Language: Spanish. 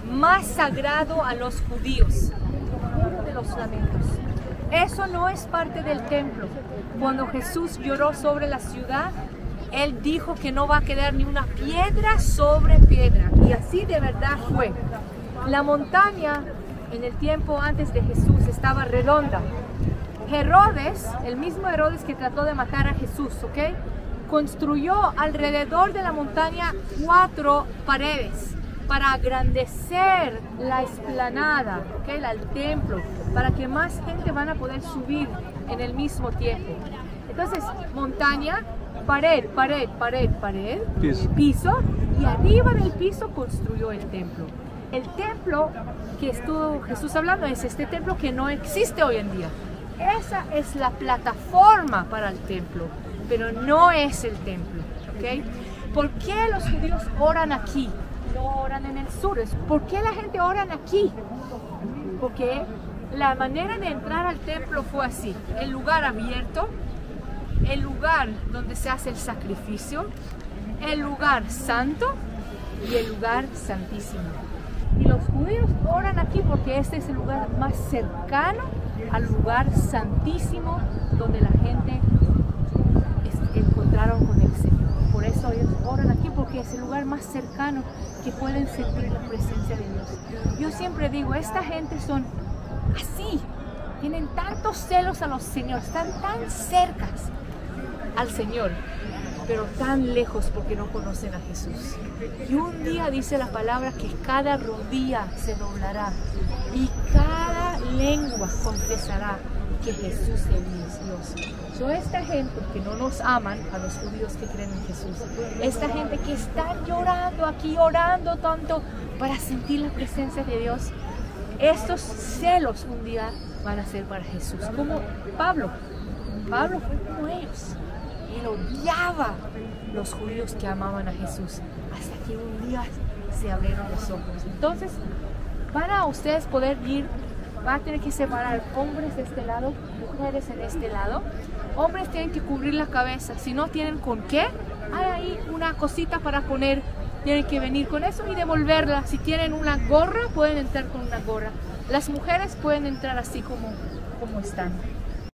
más sagrado a los judíos, el Muro de los Lamentos. Eso no es parte del templo. Cuando Jesús lloró sobre la ciudad, Él dijo que no va a quedar ni una piedra sobre piedra. Y así de verdad fue. La montaña en el tiempo antes de Jesús estaba redonda. Herodes, el mismo Herodes que trató de matar a Jesús, construyó alrededor de la montaña 4 paredes para agrandecer la explanada, el templo, para que más gente van a poder subir en el mismo tiempo. Entonces, montaña, pared, pared, pared, pared, piso, y arriba del piso construyó el templo. El templo que estuvo Jesús hablando es este templo que no existe hoy en día. Esa es la plataforma para el templo, pero no es el templo, ¿Por qué los judíos oran aquí? No oran en el sur. ¿Por qué la gente ora aquí? Porque la manera de entrar al templo fue así: el lugar abierto, el lugar donde se hace el sacrificio, el lugar santo y el lugar santísimo. Y los judíos oran aquí porque este es el lugar más cercano al lugar santísimo donde la gente encontraron con el Señor. Por eso ellos oran aquí, porque es el lugar más cercano que pueden sentir la presencia de Dios. Yo siempre digo, esta gente son así, tienen tantos celos a los señores, están tan cercas al Señor, pero tan lejos porque no conocen a Jesús. Y un día dice la palabra que cada rodilla se doblará y cada lengua confesará que Jesús es Dios. Esta gente que no nos aman, a los judíos que creen en Jesús, esta gente que está llorando aquí, orando tanto para sentir la presencia de Dios, estos celos un día van a ser para Jesús. Como Pablo fue como ellos. Él odiaba los judíos que amaban a Jesús, hasta que un día se abrieron los ojos. Entonces, van a ustedes poder ir, van a tener que separar hombres de este lado, mujeres en este lado. Hombres tienen que cubrir la cabeza, si no tienen con qué, hay ahí una cosita para poner, tienen que venir con eso y devolverla. Si tienen una gorra, pueden entrar con una gorra. Las mujeres pueden entrar así como están.